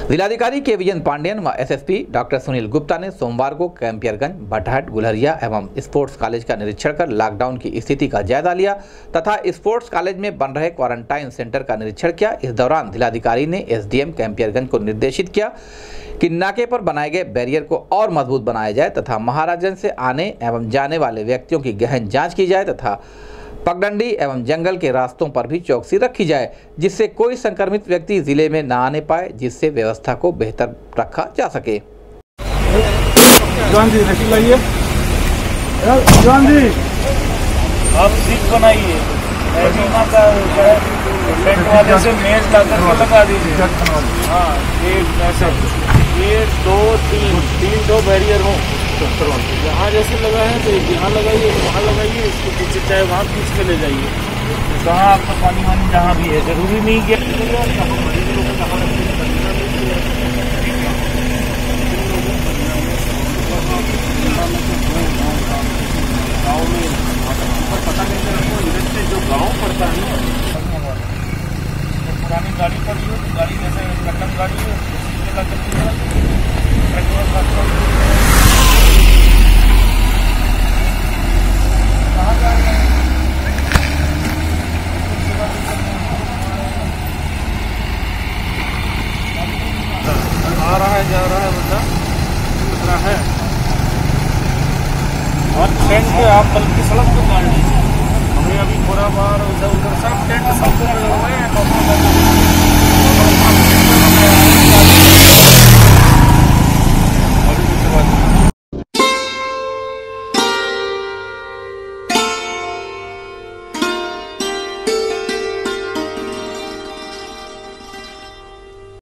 जिलाधिकारी केवीएन पांडेयन व SSP doctor Sunil Gupta ने सोमवार को कैंपियरगंज, बटहट, गुलहरिया एवं स्पोर्ट्स कॉलेज का निरीक्षण कर लॉकडाउन की स्थिति का जायजा लिया तथा स्पोर्ट्स कॉलेज में बन रहे क्वारंटाइन सेंटर का निरीक्षण किया। इस दौरान जिलाधिकारी ने एसडीएम कैंपियरगंज को निर्देशित किया कि नाके पर बनाए गए बैरियर को और मजबूत बनाया जाए तथा महाराजगंज से आने एवं जाने वाले व्यक्तियों की गहन जाँच की जाए तथा पगडंडी एवं जंगल के रास्तों पर भी चौकसी रखी जाए, जिससे कोई संक्रमित व्यक्ति जिले में न आने पाए, जिससे व्यवस्था को बेहतर रखा जा सके। जॉन जी लाइए, जॉन जी आप सीट बनाइए, टेंट वाले से मेज लाकर के लगा दीजिए। हाँ, एक ऐसे 1 2 3 बैरियर हो। यहाँ जैसे लगा है तो यहाँ लगाइए, वहाँ लगाइए, इसके पीछे चाहे वहाँ खींच के ले जाइए। कहाँ आपका पानी वानी जहाँ भी है, जरूरी नहीं कि गाँव में पता नहीं चला जो गाँव पड़ता है पुरानी गाड़ी पड़ी हो तो गाड़ी जैसे कटक गाड़ी हो आ रहा है, जा रहा है, बंदा खतरा है। और टेंट पे आप बल्कि सड़क पे काट लीजिए। हमें अभी पूरा बार उधर सब टेंट सब लगे हुए हैं।